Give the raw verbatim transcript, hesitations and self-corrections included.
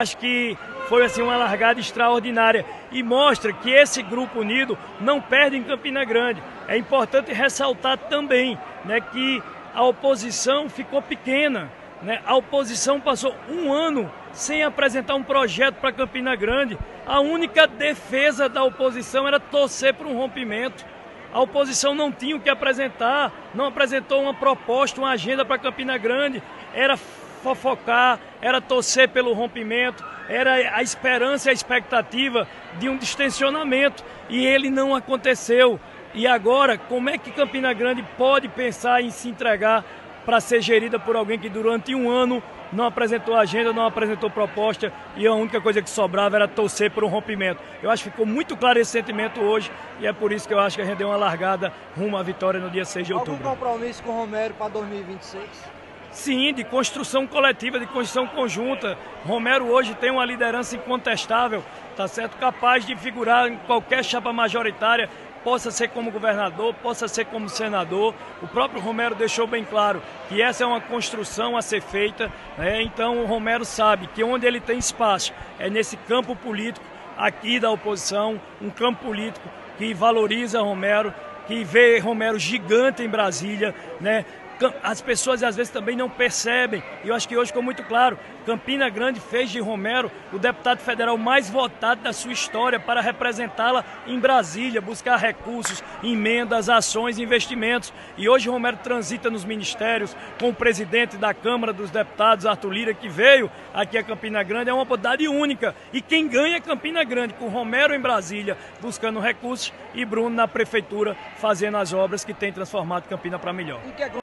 Acho que foi assim uma largada extraordinária e mostra que esse grupo unido não perde em Campina Grande. É importante ressaltar também, né, que a oposição ficou pequena, né? A oposição passou um ano sem apresentar um projeto para Campina Grande. A única defesa da oposição era torcer para um rompimento. A oposição não tinha o que apresentar, não apresentou uma proposta, uma agenda para Campina Grande. Era fofocar, era torcer pelo rompimento, era a esperança e a expectativa de um distensionamento. E ele não aconteceu. E agora, como é que Campina Grande pode pensar em se entregar para ser gerida por alguém que durante um ano não apresentou agenda, não apresentou proposta e a única coisa que sobrava era torcer por um rompimento? Eu acho que ficou muito claro esse sentimento hoje e é por isso que eu acho que a gente deu uma largada rumo à vitória no dia seis de outubro. Algum compromisso com o Romero para dois mil e vinte e seis? Sim, de construção coletiva, de construção conjunta. Romero hoje tem uma liderança incontestável, tá certo? Capaz de figurar em qualquer chapa majoritária, possa ser como governador, possa ser como senador. O próprio Romero deixou bem claro que essa é uma construção a ser feita, né? Então o Romero sabe que onde ele tem espaço é nesse campo político aqui da oposição, um campo político que valoriza Romero, que vê Romero gigante em Brasília, né? As pessoas às vezes também não percebem, e eu acho que hoje ficou muito claro, Campina Grande fez de Romero o deputado federal mais votado da sua história para representá-la em Brasília, buscar recursos, emendas, ações, investimentos. E hoje Romero transita nos ministérios com o presidente da Câmara dos Deputados, Arthur Lira, que veio aqui a Campina Grande, é uma oportunidade única. E quem ganha é Campina Grande, com Romero em Brasília buscando recursos e Bruno na prefeitura fazendo as obras que tem transformado Campina para melhor.